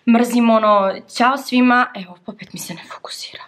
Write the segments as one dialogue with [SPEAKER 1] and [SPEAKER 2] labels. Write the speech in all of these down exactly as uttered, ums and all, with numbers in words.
[SPEAKER 1] Mrzim ono, ćao svima, evo, opet mi se ne fokusira.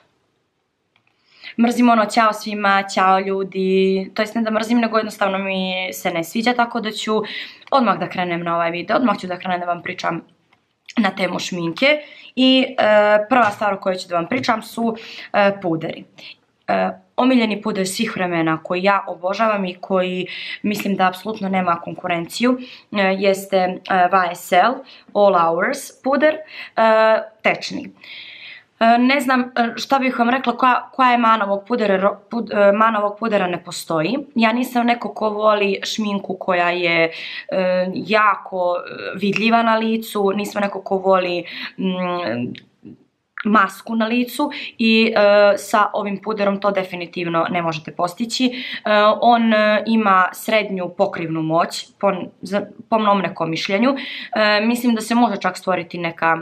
[SPEAKER 1] Mrzim ono, ćao svima, ćao ljudi, to jest ne da mrzim, nego jednostavno mi se ne sviđa, tako da ću odmah da krenem na ovaj video, odmah ću da krenem da vam pričam na temu šminke i e, prva stvar o kojoj ću da vam pričam su e, puderi. E, omiljeni puder svih vremena koji ja obožavam i koji mislim da apsolutno nema konkurenciju e, jeste e, V S L All Hours puder, e, tečni. Ne znam šta bih vam rekla, koja, koja je mana ovog pudera, pud, mana ovog pudera ne postoji. Ja nisam neko ko voli šminku koja je e, jako vidljiva na licu, nisam neko ko voli mm, masku na licu i e, sa ovim puderom to definitivno ne možete postići. E, on ima srednju pokrivnu moć, po, po mnom nekom mišljenju. E, mislim da se može čak stvoriti neka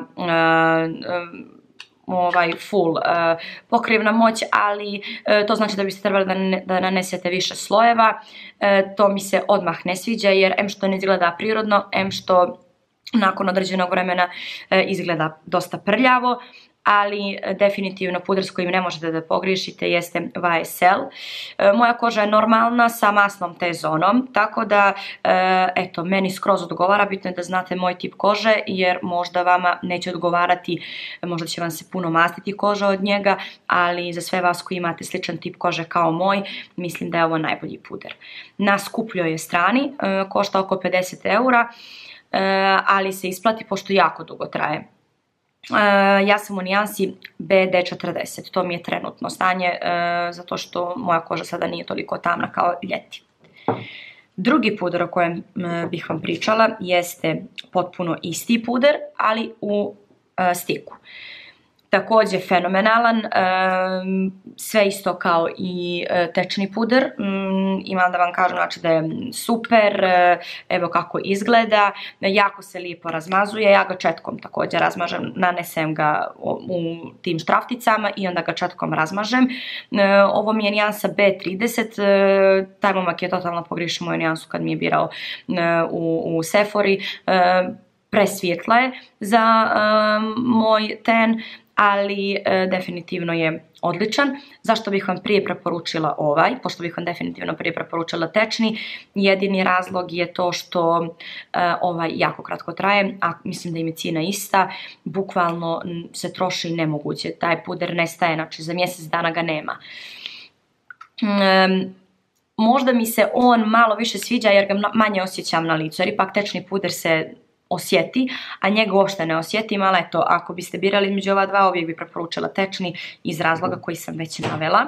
[SPEAKER 1] e, ovaj full uh, pokrivna moć, ali uh, to znači da biste trebali da, ne, da nanesete više slojeva. Uh, to mi se odmah ne sviđa jer em što ne izgleda prirodno, em što nakon određenog vremena uh, izgleda dosta prljavo, ali definitivno puder s kojim ne možete da pogriješite jeste V S L. E, moja koža je normalna sa masnom T-zonom, tako da, e, eto, meni skroz odgovara, bitno je da znate moj tip kože, jer možda vama neće odgovarati, možda će vam se puno mastiti koža od njega, ali za sve vas koji imate sličan tip kože kao moj, mislim da je ovo najbolji puder. Na skupljoj je strani, e, košta oko pedeset eura, e, ali se isplati pošto jako dugo traje. Uh, ja sam u nijansi B D četrdeset, to mi je trenutno stanje uh, zato što moja koža sada nije toliko tamna kao ljeti. Drugi puder o kojem uh, bih vam pričala jeste potpuno isti puder, ali u uh, stiku. Također fenomenalan, um, sve isto kao i uh, tečni puder, um, imam da vam kažem znači da je super, uh, evo kako izgleda, jako se lijepo razmazuje, ja ga četkom također razmažem, nanesem ga u, u tim štrafticama i onda ga četkom razmažem. Uh, ovo mi je nijansa B trideset, uh, taj momak je totalno pogriješio moju nijansu kad mi je birao uh, u, u Sephori, uh, presvijetla je za uh, moj ten, ali e, definitivno je odličan. Zašto bih vam prije preporučila ovaj? Pošto bih vam definitivno prije preporučila tečni. Jedini razlog je to što e, ovaj jako kratko traje, a mislim da im je cijena ista. Bukvalno se troši nemoguće. Taj puder nestaje, znači za mjesec dana ga nema. E, možda mi se on malo više sviđa jer ga manje osjećam na licu, jer ipak tečni puder se osjeti, a njega uopšte ne osjetim, ali eto, ako biste birali između ova dva, uvijek bi preporučila tečni iz razloga koji sam već navela.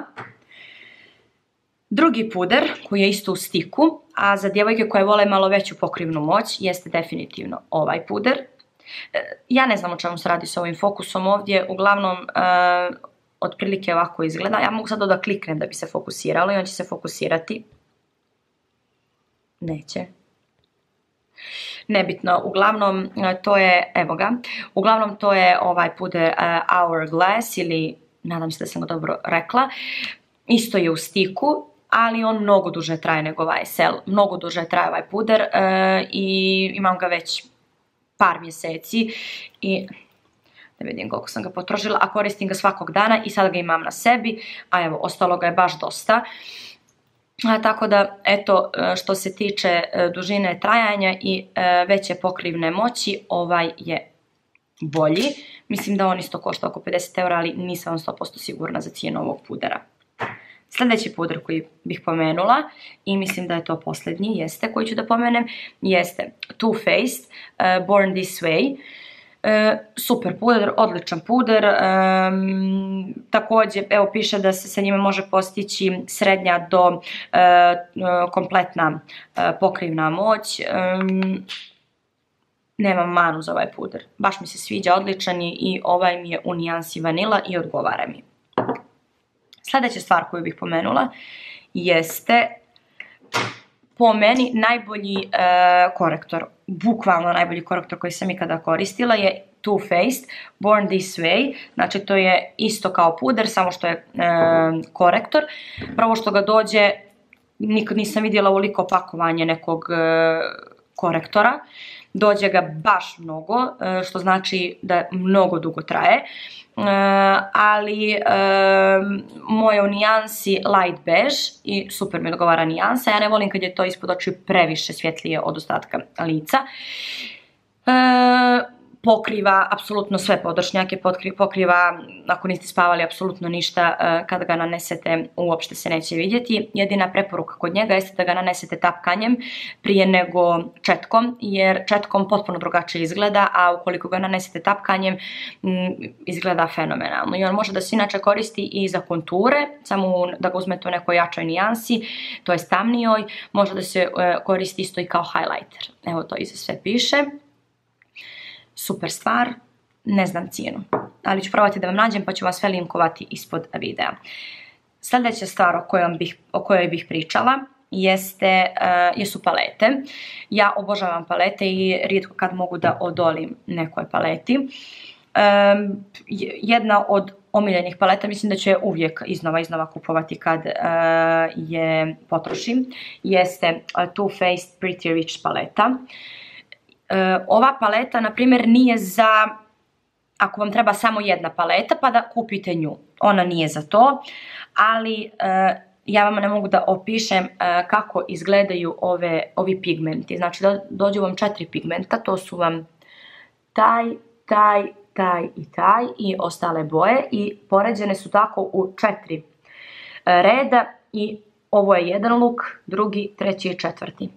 [SPEAKER 1] Drugi puder, koji je isto u stiku, a za djevojke koje vole malo veću pokrivnu moć, jeste definitivno ovaj puder. Ja ne znam o čemu se radi s ovim fokusom ovdje, uglavnom, uh, otprilike ovako izgleda. Ja mogu sad da kliknem da bi se fokusiralo i on će se fokusirati. Neće. Nebitno, uglavnom to je, evo ga, uglavnom to je ovaj puder uh, Hourglass ili, nadam se da sam ga dobro rekla, isto je u stiku, ali on mnogo duže traje nego V S L, mnogo duže traje ovaj puder uh, i imam ga već par mjeseci i da vidim koliko sam ga potrošila, a koristim ga svakog dana i sad ga imam na sebi, a evo, ostalo ga je baš dosta. A, tako da, eto, što se tiče dužine trajanja i e, veće pokrivne moći, ovaj je bolji. Mislim da on isto košta oko pedeset eura, ali nisam vam sto posto sigurna za cijenu ovog pudera. Sljedeći puder koji bih pomenula, i mislim da je to posljednji, jeste, koji ću da pomenem, jeste Too Faced uh, Born This Way. E, super puder, odličan puder, e, također evo piše da se sa njima može postići srednja do e, kompletna e, pokrivna moć. E, nemam manu za ovaj puder, baš mi se sviđa, odličan je i ovaj mi je u nijansi vanila i odgovara mi. Sljedeća stvar koju bih pomenula jeste po meni najbolji e, korektor, bukvalno najbolji korektor koji sam ikada koristila je Too Faced Born This Way, znači to je isto kao puder, samo što je e, korektor. Prvo što ga dođe, nikad nisam vidjela ovoliko pakovanje nekog e, korektora. dođe ga baš mnogo, što znači da mnogo dugo traje. Uh, ali um, moje u nijansi light beige i super mi odgovara nijansa. Ja ne volim kad je to ispod očiju previše svjetlije od ostatka lica. Uh, pokriva apsolutno sve podršnjake, pokriva, ako niste spavali, apsolutno ništa, kada ga nanesete uopšte se neće vidjeti. Jedina preporuka kod njega jeste da ga nanesete tapkanjem prije nego četkom, jer četkom potpuno drugačije izgleda, a ukoliko ga nanesete tapkanjem izgleda fenomenalno. I on može da se inače koristi i za konture, samo da ga uzmete u nekoj jačoj nijansi, to je tamnijoj, može da se koristi isto i kao highlighter. Evo to iza sve piše. Super stvar, ne znam cijenu, ali ću probati da vam nađem pa ću vam sve linkovati ispod videa. Sljedeća stvar o kojoj bih, o kojoj bih pričala jeste, uh, jesu palete. Ja obožavam palete i rijetko kad mogu da odolim nekoj paleti. Um, jedna od omiljenih paleta, mislim da ću je uvijek iznova iznova kupovati kad uh, je potrošim, jeste Too Faced Pretty Rich paleta. Uh, ova paleta, na primjer, nije za, ako vam treba samo jedna paleta, pa da kupite nju. Ona nije za to, ali uh, ja vam ne mogu da opišem uh, kako izgledaju ove, ovi pigmenti. Znači, do, dođu vam četiri pigmenta, to su vam taj, taj, taj i taj i ostale boje i poređene su tako u četiri uh, reda i ovo je jedan luk, drugi, treći i četvrti.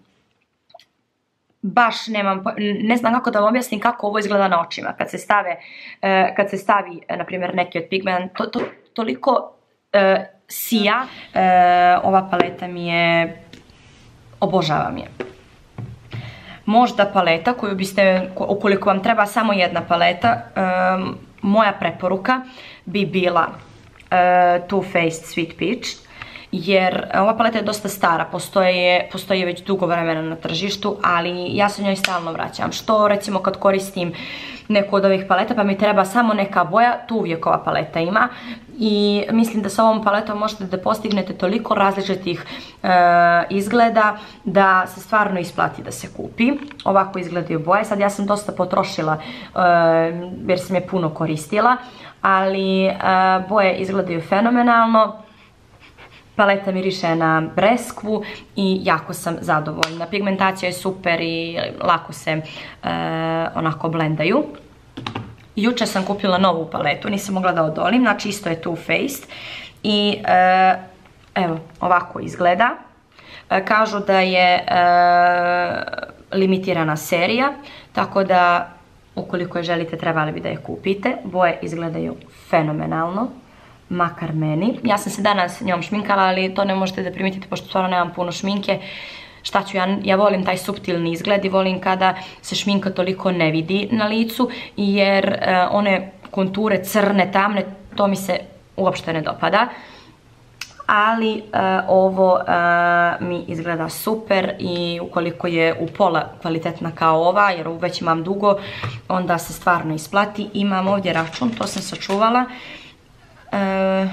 [SPEAKER 1] Baš nemam, ne znam kako da vam objasnim kako ovo izgleda na očima. Kad se stave, kad se stavi, na primjer, neki od pigmenta, to, to, toliko uh, sija, uh, ova paleta mi je, obožavam je. Možda paleta koju biste, ukoliko vam treba samo jedna paleta, um, moja preporuka bi bila uh, Too Faced Sweet Peach. Jer ova paleta je dosta stara, postoje, postoji već dugo vremena na tržištu, ali ja se njoj stalno vraćam. Što recimo kad koristim neku od ovih paleta pa mi treba samo neka boja, tu uvijek ova paleta ima. I mislim da sa ovom paletom možete da postignete toliko različitih e, izgleda da se stvarno isplati da se kupi. Ovako izgledaju boje. Sad ja sam dosta potrošila e, jer sam je puno koristila, ali e, boje izgledaju fenomenalno. Paleta miriše na breskvu i jako sam zadovoljna. Pigmentacija je super i lako se e, onako blendaju. Juče sam kupila novu paletu, nisam mogla da odolim, znači isto je Too Faced. I e, evo, ovako izgleda. E, kažu da je e, limitirana serija, tako da ukoliko je želite trebali bi da je kupite. Boje izgledaju fenomenalno. Makar meni. Ja sam se danas njom šminkala, ali to ne možete da primitite pošto stvarno nemam puno šminke. Šta ću, ja, ja volim taj suptilni izgled i volim kada se šminka toliko ne vidi na licu, jer uh, one konture crne, tamne, to mi se uopšte ne dopada. Ali uh, ovo uh, mi izgleda super i ukoliko je u pola kvalitetna kao ova, jer već imam dugo, onda se stvarno isplati. Imam ovdje račun, to sam sačuvala. E,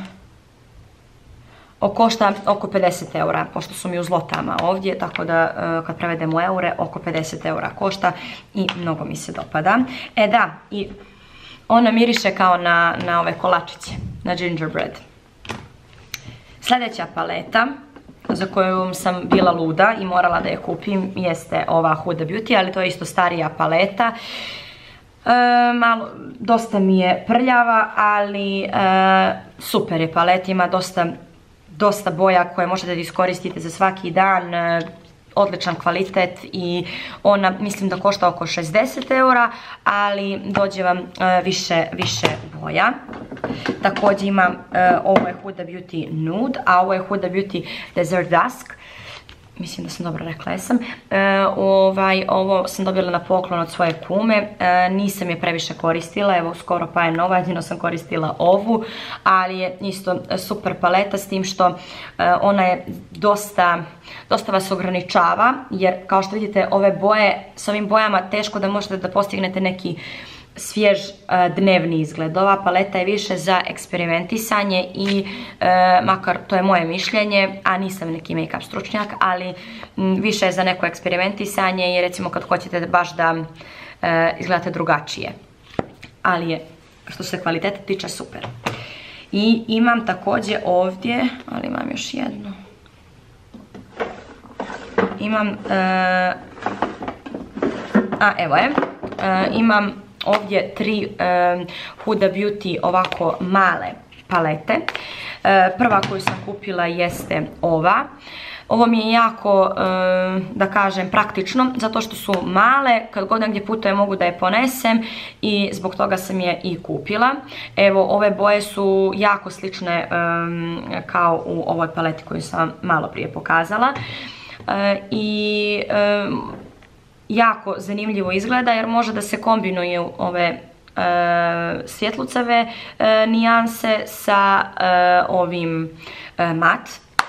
[SPEAKER 1] košta oko pedeset eura, pošto su mi u zlotama ovdje, tako da e, kad prevedem u eure, oko pedeset eura košta i mnogo mi se dopada. E da, i ona miriše kao na, na ove kolačiće, na gingerbread. Sljedeća paleta za koju sam bila luda i morala da je kupim jeste ova Huda Beauty, ali to je isto starija paleta. E, malo, dosta mi je prljava, ali e, super je palet, ima dosta, dosta boja koje možete da iskoristite za svaki dan, e, odličan kvalitet i ona mislim da košta oko šezdeset eura, ali dođe vam e, više, više boja. Također imam, e, ovo je Huda Beauty Nude, a ovo je Huda Beauty Desert Dusk. Mislim da sam dobro rekla, jesam. E, ovaj, ovo sam dobila na poklon od svoje kume, e, nisam je previše koristila, evo skoro pa je nova, jedino sam koristila ovu, ali je isto super paleta s tim što e, ona je dosta, dosta vas ograničava, jer kao što vidite ove boje, s ovim bojama teško da možete da postignete neki svjež dnevni izgled. Ova paleta je više za eksperimentisanje i makar to je moje mišljenje, a nisam neki make-up stručnjak, ali više je za neko eksperimentisanje i recimo kad hoćete baš da izgledate drugačije. Ali je, što se kvalitete tiče, super. I imam također ovdje, ali imam još jednu. Imam, a evo je, imam ovdje tri Huda Beauty ovako male palete. Prva koju sam kupila jeste ova. Ovo mi je jako, da kažem, praktično, zato što su male, kad god negdje putujem mogu da je ponesem i zbog toga sam je i kupila. Evo, ove boje su jako slične kao u ovoj paleti koju sam malo prije pokazala. I jako zanimljivo izgleda jer može da se kombinuju ove svjetlucave nijanse sa ovim mat.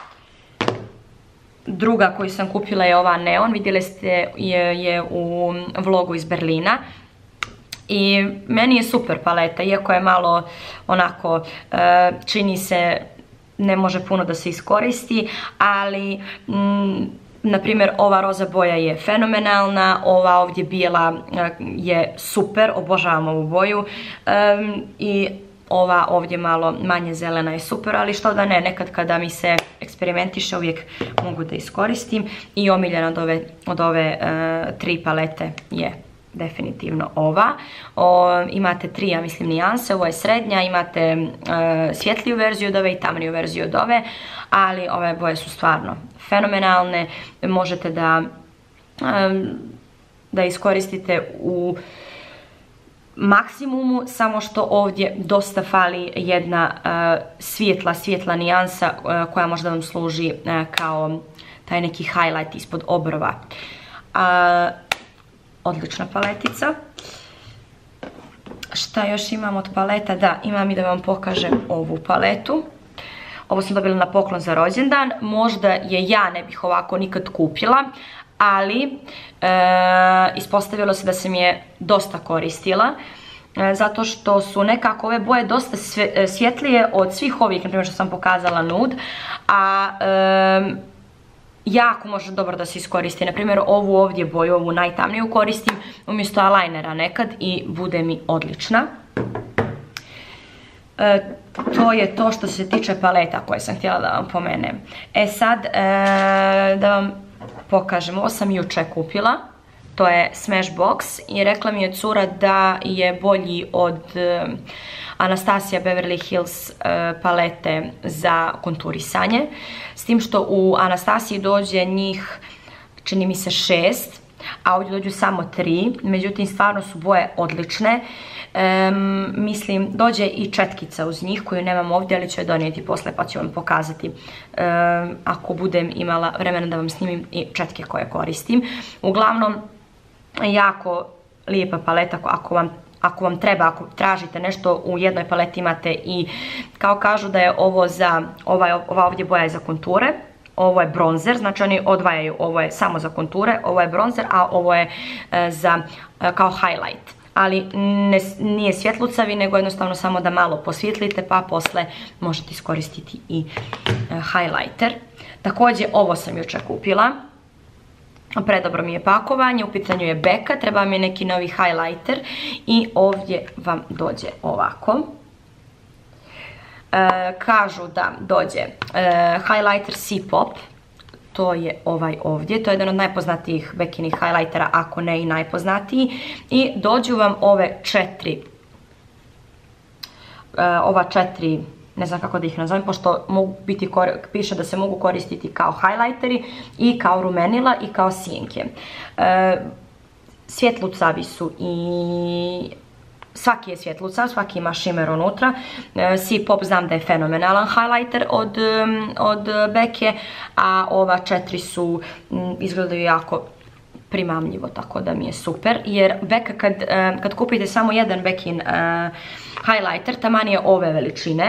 [SPEAKER 1] Druga koju sam kupila je ova neon, vidjeli ste je, je u vlogu iz Berlina. I meni je super paleta, iako je malo onako, čini se, ne može puno da se iskoristi, ali mm, na primjer ova roza boja je fenomenalna, ova ovdje bijela je super, obožavam ovu boju um, i ova ovdje malo manje zelena je super, ali što da ne, nekad kada mi se eksperimentiše uvijek mogu da iskoristim. I omiljena od ove, od ove uh, tri palete je definitivno ova. O, imate tri, ja mislim, nijanse, ovo je srednja, imate uh, svjetliju verziju od ove i tamniju verziju od ove, ali ove boje su stvarno fenomenalne, možete da, um, da iskoristite u maksimumu, samo što ovdje dosta fali jedna uh, svjetla, svjetla nijansa uh, koja možda vam služi uh, kao taj neki highlight ispod obrova. Uh, odlična paletica. Šta još imam od paleta? Da, imam i da vam pokažem ovu paletu. Ovo sam dobila na poklon za rođendan. Možda je ja ne bih ovako nikad kupila, ali e, ispostavilo se da sam je dosta koristila. E, zato što su nekako ove boje dosta svjetlije od svih ovih, na primjer što sam pokazala nude, a e, jako može dobro da se iskoristi. Na primjer ovu ovdje boju, ovu najtamniju koristim umjesto eyelinera nekad i bude mi odlična. E, to je to što se tiče paleta koje sam htjela da vam pomenem. E sad, e, da vam pokažem, ovo sam juče kupila, to je Smashbox i rekla mi je cura da je bolji od e, Anastasia Beverly Hills e, palete za konturisanje, s tim što u Anastasiji dođe njih, čini mi se, šest, a ovdje dođu samo tri, međutim stvarno su boje odlične. Um, mislim, dođe i četkica uz njih koju nemam ovdje, ali ću je donijeti posle pa ću vam pokazati um, ako budem imala vremena da vam snimim i četke koje koristim. Uglavnom, jako lijepa paleta ako vam, ako vam treba, ako tražite nešto u jednoj paleti imate i, kao kažu da je ovo za, ova, ova ovdje boja je za konture. Ovo je bronzer, znači oni odvajaju, ovo je samo za konture, ovo je bronzer, a ovo je e, za, e, kao highlight. Ali ne, nije svjetlucavi, nego jednostavno samo da malo posvjetlite, pa posle možete iskoristiti i e, highlighter. Također ovo sam jučer kupila, predobro mi je pakovanje, u pitanju je Becca, treba mi neki novi highlighter i ovdje vam dođe ovako. E, kažu da dođe e, highlighter C-Pop, to je ovaj ovdje, to je jedan od najpoznatijih Beckinih highlightera, ako ne i najpoznatiji, i dođu vam ove četiri, e, ova četiri, ne znam kako da ih nazovem, pošto mogu biti, piše da se mogu koristiti kao highlighteri i kao rumenila i kao sjenke. E, svjetlucavi su i svaki je svjetlucav, svaki ima shimmer unutra. C-Pop znam da je fenomenalan highlighter od, od Becke, a ova četiri su, izgledaju jako primamljivo, tako da mi je super, jer Becca kad, kad kupite samo jedan Beckin uh, highlighter, taman je ove veličine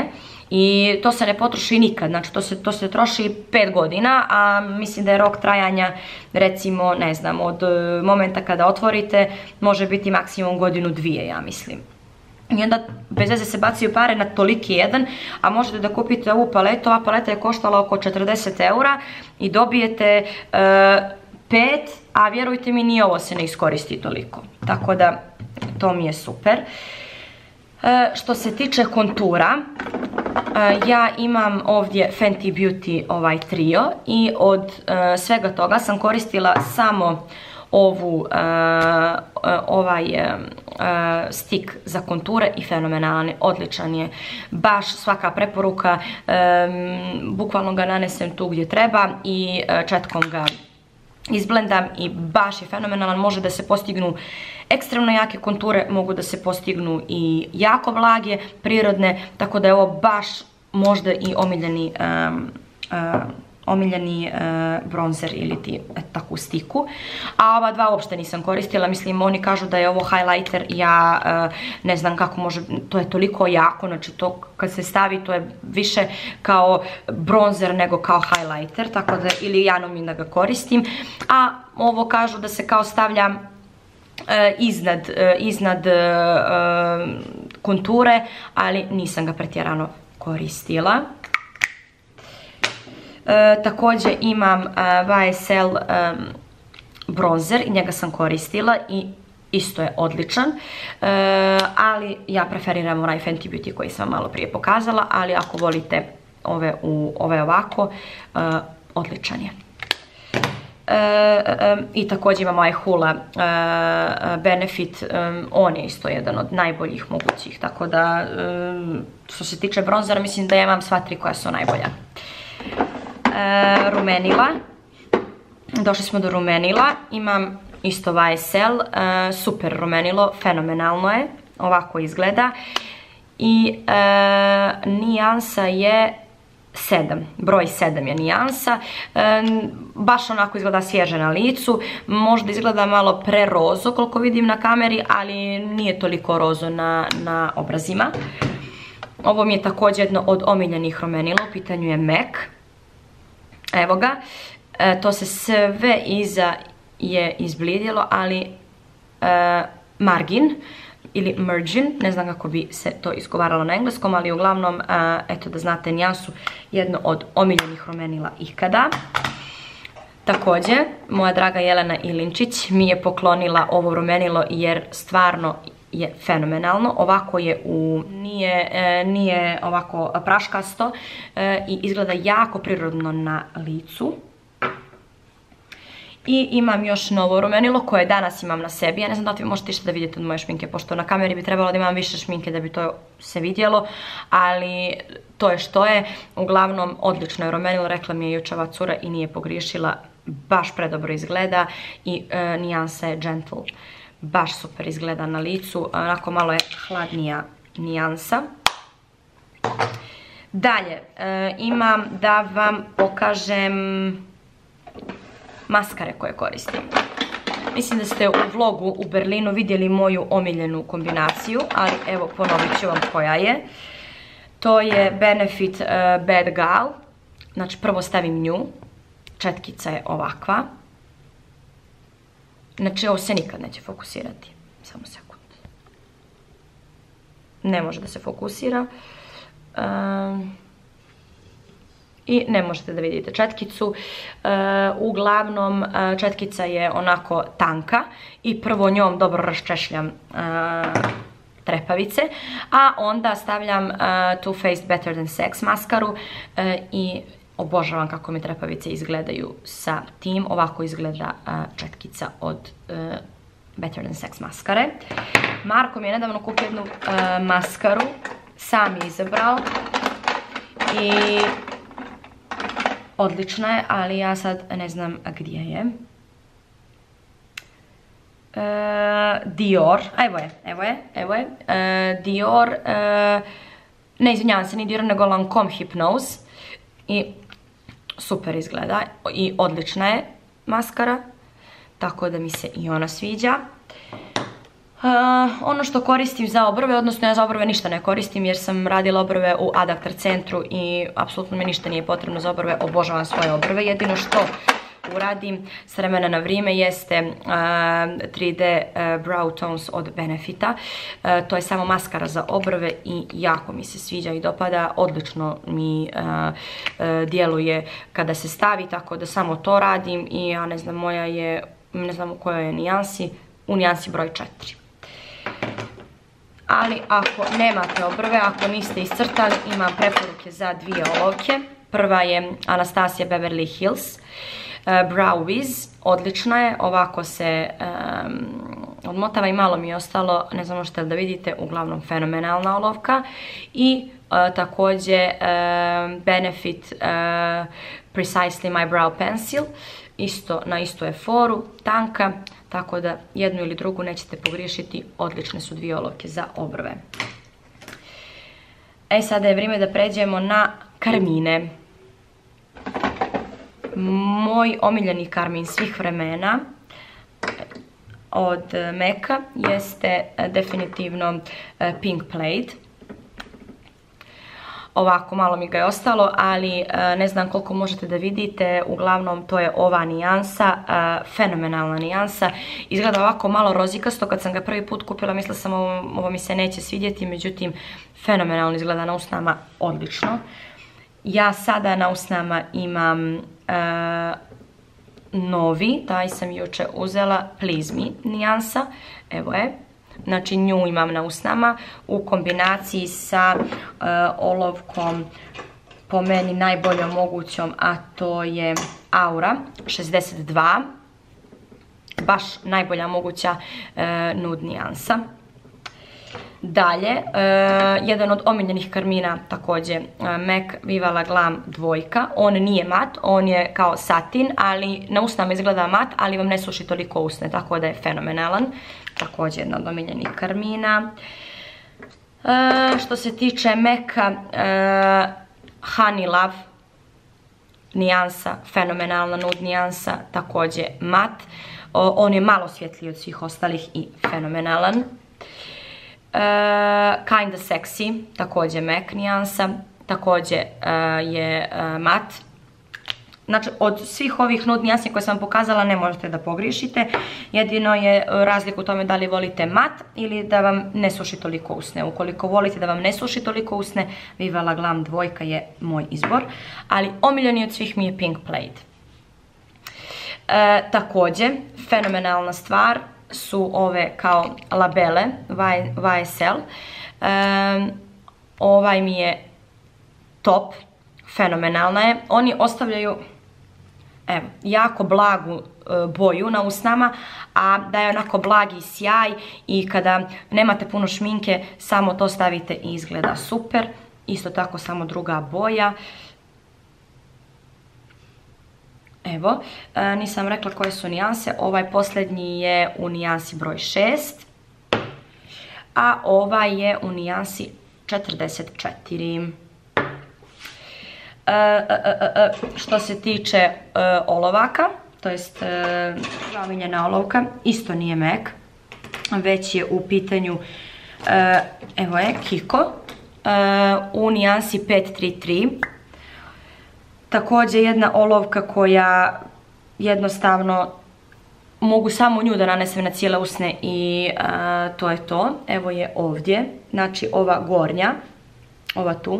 [SPEAKER 1] i to se ne potroši nikad, znači to se, to se troši pet godina, a mislim da je rok trajanja recimo, ne znam, od momenta kada otvorite može biti maksimum godinu dvije, ja mislim. I onda bez veze se bacaju pare na toliki jedan, a možete da kupite ovu paletu, ova paleta je koštala oko četrdeset eura i dobijete pet, a vjerujte mi ni ovo se ne iskoristi toliko, tako da to mi je super. Što se tiče kontura, ja imam ovdje Fenty Beauty ovaj trio i od svega toga sam koristila samo ovu, ovaj stik za konture i fenomenalan je, odličan je, baš svaka preporuka, bukvalno ga nanesem tu gdje treba i četkom ga izblendam i baš je fenomenalan, može da se postignu ekstremno jake konture, mogu da se postignu i jako blage, prirodne, tako da je ovo baš možda i omiljeni um, uh, omiljeni uh, bronzer ili ti takvu stiku, a ova dva uopšte nisam koristila, mislim oni kažu da je ovo highlighter, ja uh, ne znam kako može, to je toliko jako, znači to kad se stavi to je više kao bronzer nego kao highlighter, tako da ili ja nomim da ga koristim, a ovo kažu da se kao stavlja uh, iznad, uh, iznad uh, konture, ali nisam ga pretjerano koristila. E, također imam uh, Y S L um, bronzer i njega sam koristila i isto je odličan, e, ali ja preferiram onaj Fenty Beauty koji sam malo prije pokazala, ali ako volite ove, u, ove ovako, uh, odličan je. E, um, i također imamo ovaj Hoola uh, Benefit, um, on je isto jedan od najboljih mogućih, tako da um, što se tiče bronzera mislim da ja imam sva tri koja su najbolja. E, rumenila, došli smo do rumenila, imam isto Y S L, e, super rumenilo, fenomenalno je, ovako izgleda i e, nijansa je sedam, broj sedam je nijansa, e, baš onako izgleda svježe na licu, možda izgleda malo prerozo koliko vidim na kameri, ali nije toliko rozo na, na obrazima. Ovo mi je također jedno od omiljenih rumenila, u pitanju je M A C. Evo ga, e, to se sve iza je izblidjelo, ali e, margin ili margin, ne znam kako bi se to izgovaralo na engleskom, ali uglavnom, e, eto da znate nijansu, jedno od omiljenih rumenila ikada. Također, moja draga Jelena Ilinčić mi je poklonila ovo rumenilo jer stvarno je fenomenalno, ovako je u, nije, e, nije ovako praškasto e, i izgleda jako prirodno na licu. I imam još novo rumenilo koje danas imam na sebi, ja ne znam da li vi možete išta da vidite od moje šminke, pošto na kameri bi trebalo da imam više šminke da bi to se vidjelo, ali to je što je, uglavnom odlično je rumenilo, rekla mi je jučer ova cura i nije pogriješila, baš predobro izgleda i e, nijansa je gentle. Baš super izgleda na licu, onako malo je hladnija nijansa. Dalje, e, imam da vam pokažem maskare koje koristim. Mislim da ste u vlogu u Berlinu vidjeli moju omiljenu kombinaciju, ali evo ponovit ću vam koja je. To je Benefit uh, Bad Gal, znači prvo stavim nju, četkica je ovakva. Znači ovo se nikad neće fokusirati, samo sekund. Ne može da se fokusira. Um, I ne možete da vidite četkicu. Uh, uglavnom uh, četkica je onako tanka i prvo njom dobro raščešljam uh, trepavice, a onda stavljam uh, Too Faced Better Than Sex maskaru uh, i obožavam kako mi trepavice izgledaju sa tim. Ovako izgleda uh, četkica od uh, Better Than Sex maskare. Marko mi je nedavno kupio jednu uh, maskaru, sam je izabrao i odlična je, ali ja sad ne znam gdje je. E, Dior, evo je, evo je, evo je. E, Dior, e, ne izvinjavam se, ni Dior nego Lancome Hypnose. I super izgleda i odlična je maskara, tako da mi se i ona sviđa. Uh, ono što koristim za obrve, odnosno ja za obrve ništa ne koristim jer sam radila obrve u Adaptar centru i apsolutno mi ništa nije potrebno za obrve, obožavam svoje obrve. Jedino što uradim s vremena na vrijeme jeste uh, tri D uh, Brow Tones od Benefita. Uh, to je samo maskara za obrve i jako mi se sviđa i dopada, odlično mi uh, uh, djeluje kada se stavi, tako da samo to radim i ja ne znam, moja je, ne znam u kojoj je nijansi, u nijansi broj četiri. Ali ako nemate obrve, ako niste iscrtali, imam preporuke za dvije olovke. Prva je Anastasia Beverly Hills uh, Brow Wiz, odlična je, ovako se um, odmotava i malo mi je ostalo, ne znam možete li da vidite, uglavnom fenomenalna olovka. I uh, također uh, Benefit uh, Precisely My Brow Pencil, isto na istu je foru, tanka, tako da jednu ili drugu nećete pogriješiti, odlične su dvije olovke za obrve. E sada je vrijeme da pređemo na karmine. Moj omiljeni karmin svih vremena od Meka jeste definitivno Pink Plate. Ovako, malo mi ga je ostalo, ali ne znam koliko možete da vidite, uglavnom to je ova nijansa, fenomenalna nijansa. Izgleda ovako malo rozikasto, kad sam ga prvi put kupila mislila sam ovo, ovo mi se neće svidjeti, međutim fenomenalno izgleda na usnama, odlično. Ja sada na usnama imam uh, novi, taj sam jučer uzela, Please Me nijansa, evo je. Znači nju imam na usnama u kombinaciji sa uh, olovkom po meni najboljom mogućom, a to je Aura šezdeset dva. Baš najbolja moguća uh, nude nijansa. Dalje, uh, jedan od omiljenih karmina također uh, Mac Vivala Glam dvojka. On nije mat, on je kao satin, ali na usnama izgleda mat, ali vam ne suši toliko usne, tako da je fenomenalan. Također jedna od omiljenih karmina. Uh, što se tiče Maca, uh, Honey Love nijansa, fenomenalna nude nijansa, također mat. O, on je malo svjetliji od svih ostalih i fenomenalan. Uh, Kinda Sexy, također Mac nijansa, također uh, je uh, mat. Znači, od svih ovih nude nijansi koje sam vam pokazala ne možete da pogriješite. Jedino je razlika u tome da li volite mat ili da vam ne suši toliko usne. Ukoliko volite da vam ne suši toliko usne, Vivala Glam dvojka je moj izbor. Ali omiljeni od svih mi je Pink Plate. E, također, fenomenalna stvar su ove kao labele Y S L. E, ovaj mi je top, fenomenalna je. Oni ostavljaju evo, jako blagu e, boju na usnama, a daje onako blagi sjaj i kada nemate puno šminke, samo to stavite i izgleda super. Isto tako samo druga boja. Evo, e, nisam rekla koje su nijanse, ovaj posljednji je u nijansi broj šest, a ovaj je u nijansi četrdeset četiri. Uh, uh, uh, uh, što se tiče uh, olovaka, to jest uh, omiljena olovka, isto nije Mac, već je u pitanju uh, evo je Kiko uh, u nijansi pet tri tri. Također jedna olovka koja jednostavno mogu samo nju da nanesem na cijele usne i uh, to je to. Evo je ovdje, znači ova gornja, ova tu.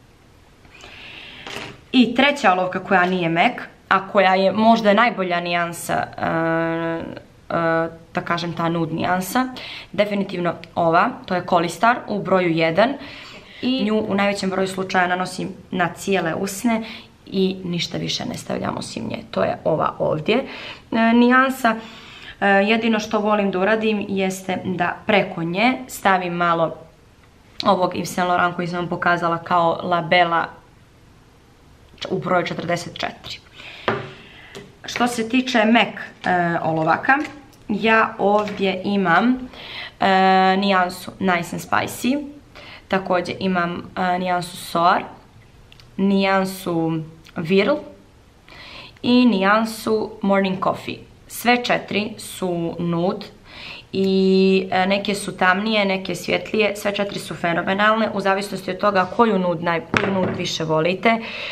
[SPEAKER 1] I treća olovka koja nije Mac, a koja je možda najbolja nijansa, uh, uh, da kažem ta nude nijansa, definitivno ova, to je Kolistar u broju jedan. I nju u najvećem broju slučaja nanosim na cijele usne i ništa više ne stavljam osim nje. To je ova ovdje uh, nijansa. Uh, jedino što volim da uradim jeste da preko nje stavim malo ovog Yves Saint Laurent koji sam vam pokazala kao labela u broju četrdeset četiri. Što se tiče Mac e, olovaka, ja ovdje imam e, nijansu Nice and Spicy, također imam e, nijansu Soar, nijansu Virl i nijansu Morning Coffee. Sve četiri su nude i neke su tamnije, neke svjetlije, sve četiri su fenomenalne u zavisnosti od toga koju nud, naj, koju nud više volite.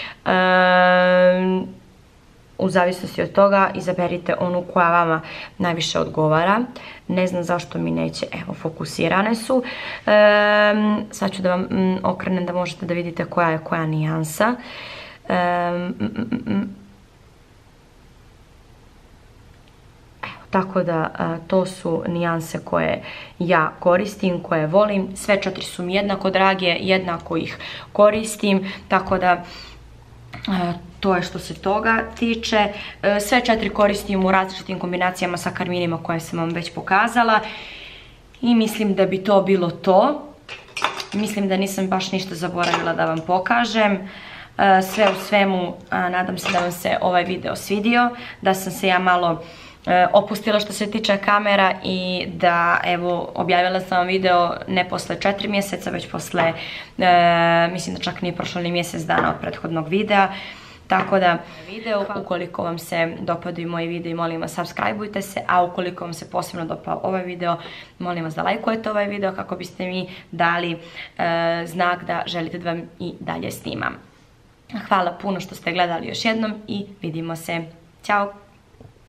[SPEAKER 1] Um, u zavisnosti od toga izaberite onu koja vama najviše odgovara. Ne znam zašto mi neće, evo fokusirane su. Um, sad ću da vam mm, okrenem da možete da vidite koja je koja nijansa. Um, mm, mm, Tako da to su nijanse koje ja koristim, koje volim. Sve četiri su mi jednako drage, jednako ih koristim, tako da to je što se toga tiče. Sve četiri koristim u različitim kombinacijama sa karminima koje sam vam već pokazala. I mislim da bi to bilo to. Mislim da nisam baš ništa zaboravila da vam pokažem. Sve u svemu, nadam se da vam se ovaj video svidio, da sam se ja malo opustila što se tiče kamera i da, evo, objavila sam vam video ne posle četiri mjeseca, već posle, e, mislim da čak nije prošlo ni mjesec dana od prethodnog videa. Tako da, video, ukoliko vam se dopadaju moji videi, molim vas subscribeujte se, a ukoliko vam se posebno dopao ovaj video, molim vas da lajkujete ovaj video kako biste mi dali e, znak da želite da vam i dalje snimam. Hvala puno što ste gledali još jednom i vidimo se. Ćao!